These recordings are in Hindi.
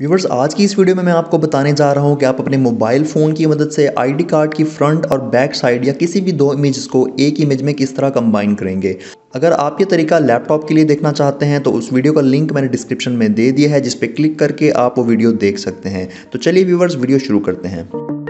व्यूवर्स, आज की इस वीडियो में मैं आपको बताने जा रहा हूं कि आप अपने मोबाइल फ़ोन की मदद से आईडी कार्ड की फ्रंट और बैक साइड या किसी भी दो इमेजेस को एक इमेज में किस तरह कंबाइन करेंगे। अगर आप ये तरीका लैपटॉप के लिए देखना चाहते हैं तो उस वीडियो का लिंक मैंने डिस्क्रिप्शन में दे दिया है, जिस पे क्लिक करके आप वो वीडियो देख सकते हैं। तो चलिए व्यूवर्स, वीडियो शुरू करते हैं।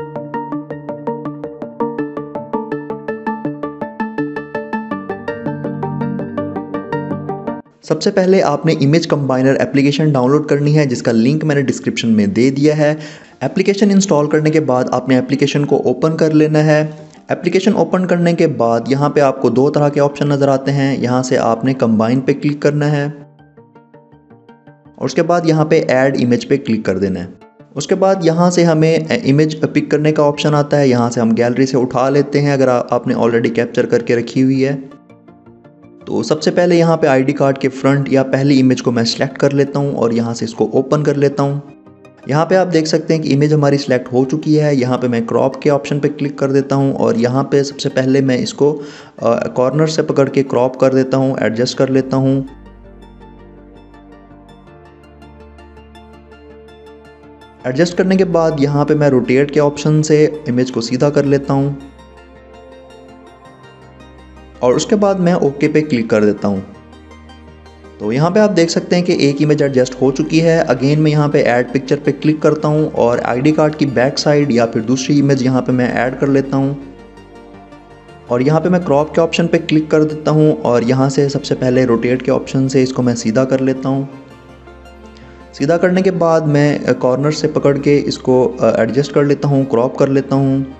सबसे पहले आपने इमेज कंबाइनर एप्लीकेशन डाउनलोड करनी है, जिसका लिंक मैंने डिस्क्रिप्शन में दे दिया है। एप्लीकेशन इंस्टॉल करने के बाद आपने एप्लीकेशन को ओपन कर लेना है। एप्लीकेशन ओपन करने के बाद यहाँ पे आपको दो तरह के ऑप्शन नज़र आते हैं। यहाँ से आपने कंबाइन पे क्लिक करना है और उसके बाद यहाँ पे ऐड इमेज पे क्लिक कर देना है। उसके बाद यहाँ से हमें इमेज पिक करने का ऑप्शन आता है। यहाँ से हम गैलरी से उठा लेते हैं अगर आपने ऑलरेडी कैप्चर करके रखी हुई है। तो सबसे पहले यहाँ पे आईडी कार्ड के फ्रंट या पहली इमेज को मैं सिलेक्ट कर लेता हूँ और यहाँ से इसको ओपन कर लेता हूँ। यहाँ पे आप देख सकते हैं कि इमेज हमारी सिलेक्ट हो चुकी है। यहाँ पे मैं क्रॉप के ऑप्शन पे क्लिक कर देता हूँ और यहाँ पे सबसे पहले मैं इसको कॉर्नर से पकड़ के क्रॉप कर देता हूँ, एडजस्ट कर लेता हूँ। एडजस्ट करने के बाद यहाँ पे मैं रोटेट के ऑप्शन से इमेज को सीधा कर लेता हूँ और उसके बाद मैं ओके पे क्लिक कर देता हूँ। तो यहाँ पे आप देख सकते हैं कि एक इमेज एडजस्ट हो चुकी है। अगेन मैं यहाँ पे ऐड पिक्चर पे क्लिक करता हूँ और आईडी कार्ड की बैक साइड या फिर दूसरी इमेज यहाँ पे मैं ऐड कर लेता हूँ और यहाँ पे मैं क्रॉप के ऑप्शन पे क्लिक कर देता हूँ और यहाँ से सबसे पहले रोटेट के ऑप्शन से इसको मैं सीधा कर लेता हूँ। सीधा करने के बाद मैं कॉर्नर से पकड़ के इसको एडजस्ट कर लेता हूँ, क्रॉप कर लेता हूँ।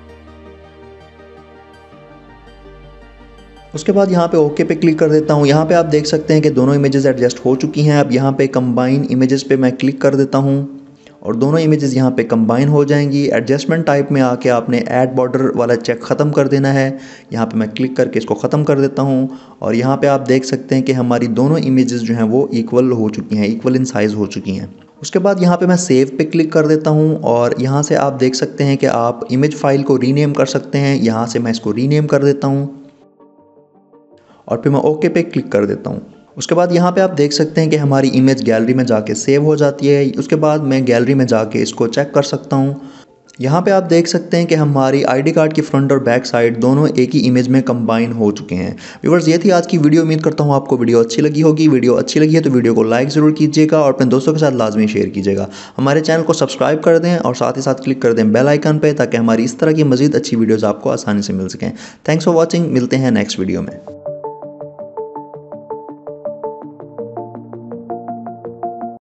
उसके बाद यहाँ पे ओके पे क्लिक कर देता हूँ। यहाँ पे आप देख सकते हैं कि दोनों इमेजेस एडजस्ट हो चुकी हैं। अब यहाँ पे कंबाइन इमेजेस पे मैं क्लिक कर देता हूँ और दोनों इमेजेस यहाँ पे कंबाइन हो जाएंगी। एडजस्टमेंट टाइप में आके आपने ऐड बॉर्डर वाला चेक ख़त्म कर देना है। यहाँ पे मैं क्लिक करके इसको ख़त्म कर देता हूँ और यहाँ पे आप देख सकते हैं कि हमारी दोनों इमेजेस जो हैं वो इक्वल हो चुकी हैं, इक्वल इन साइज़ हो चुकी हैं। उसके बाद यहाँ पे मैं सेव पे क्लिक कर देता हूँ और यहाँ से आप देख सकते हैं कि आप इमेज फाइल को रीनेम कर सकते हैं। यहाँ से मैं इसको रीनेम कर देता हूँ और फिर मैं ओके पे क्लिक कर देता हूँ। उसके बाद यहाँ पे आप देख सकते हैं कि हमारी इमेज गैलरी में जाके सेव हो जाती है। उसके बाद मैं गैलरी में जाके इसको चेक कर सकता हूँ। यहाँ पे आप देख सकते हैं कि हमारी आईडी कार्ड की फ्रंट और बैक साइड दोनों एक ही इमेज में कंबाइन हो चुके हैं। व्यूअर्स, ये थी आज की वीडियो। उम्मीद करता हूँ आपको वीडियो अच्छी लगी होगी। वीडियो अच्छी लगी है तो वीडियो को लाइक ज़रूर कीजिएगा और अपने दोस्तों के साथ लाजमी शेयर कीजिएगा। हमारे चैनल को सब्सक्राइब कर दें और साथ ही साथ क्लिक कर दें बेल आइकन पर, ताकि हमारी इस तरह की मज़ीद अच्छी वीडियोज़ आपको आसानी से मिल सकें। Thanks for watching. मिलते हैं नेक्स्ट वीडियो में।